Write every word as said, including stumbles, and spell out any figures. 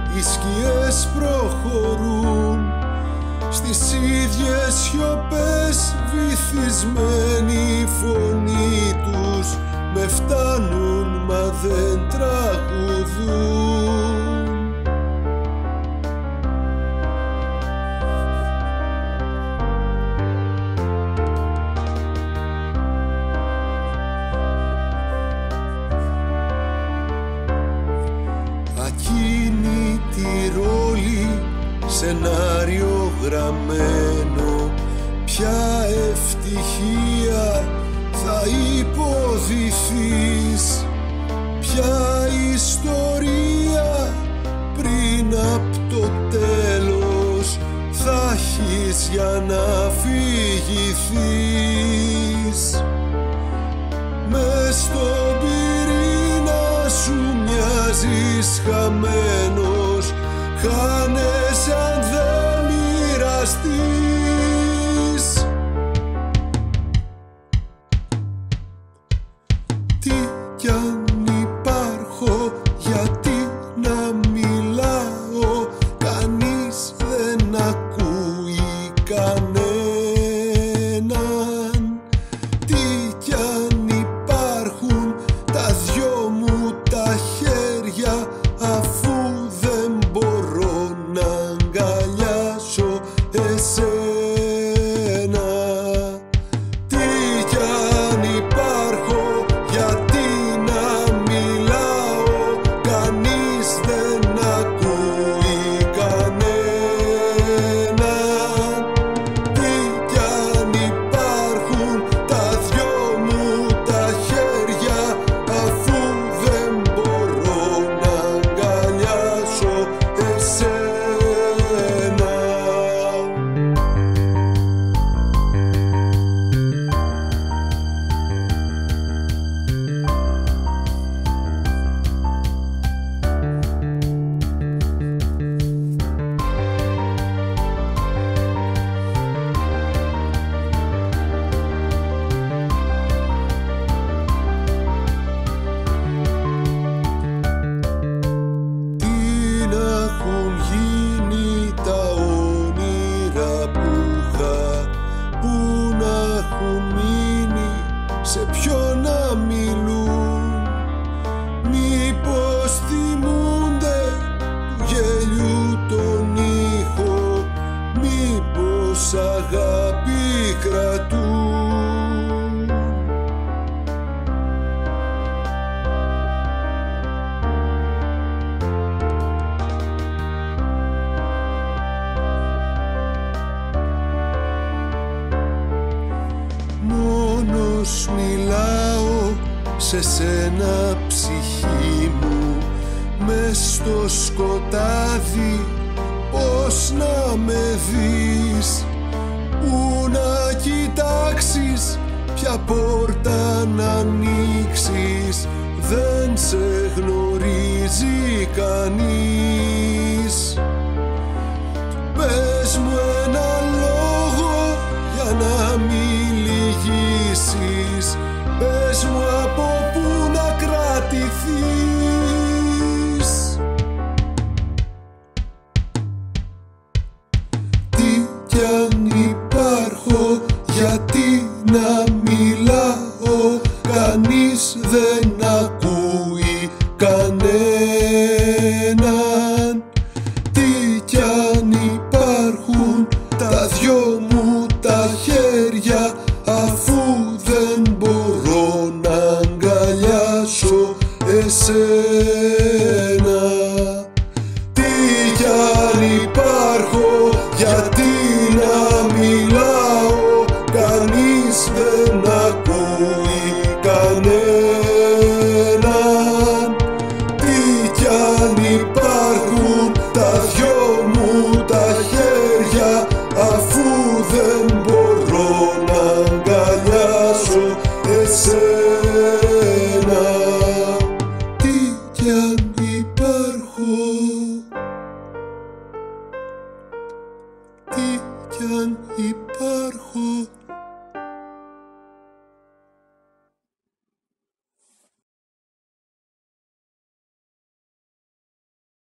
οι σκιές προχωρούν στις ίδιες σιωπές, βυθισμένη η φωνή τους, με φτάνουν μα δεν τραγουδούν. Ακίνητη ρόλη, σενάριο γραμμένο, ποια ευτυχία θα υποδηθείς, ποια ιστορία πριν απ' το τέλος θα έχεις για να φυγηθείς. Μες στον πυρήνα σου μοιάζεις χαμένος, χάνεσαι αν δεν μοιραστείς. Τι κι αν υπάρχω, γιατί να μιλάω, κανείς δεν ακούει κανέναν. Τι κι αν υπάρχουν τα δυο μου τα χέρια, αφού δεν μπορώ να αγκαλιάσω εσένα. Τι κι αν υπάρχω, γιατί να μιλάω, κανείς δεν ακούει κανέναν. Τι κι αν υπάρχουν τα δυο μου τα χέρια, αφού δεν μπορώ να αγκαλιάσω εσένα. Τι να έχουν γίνει τα όνειρα που είχα, που να έχουν μείνει, σε ποιον να μιλούν. Μήπως θυμούνται του γέλιου τον ήχο, μήπως αγάπη κρατούν. Μόνος μιλάω σε σένα ψυχή μου, μες στο σκοτάδι πώς να με δεις, που να κοιτάξεις, ποια πόρτα να ανοίξεις, δεν σε γνωρίζει κανείς. Πες μου ένα λόγο για να μην λυγίσεις, πες μου από πού να κρατηθείς. Τι κι αν υπάρχω, γιατί να μιλάω, κανείς δεν ακούει κανέναν. Τι κι αν υπάρχουν τα δυο μου τα χέρια, αφού δεν μπορώ να αγκαλιάσω εσένα. Τι κι αν υπάρχω, γιατί να μιλάω, κανείς δεν ακούει κανέναν. Τι κι αν υπάρχουν τα δυο μου τα χέρια, αφού δεν μπορώ να αγκαλιάσω εσένα. Τι κι αν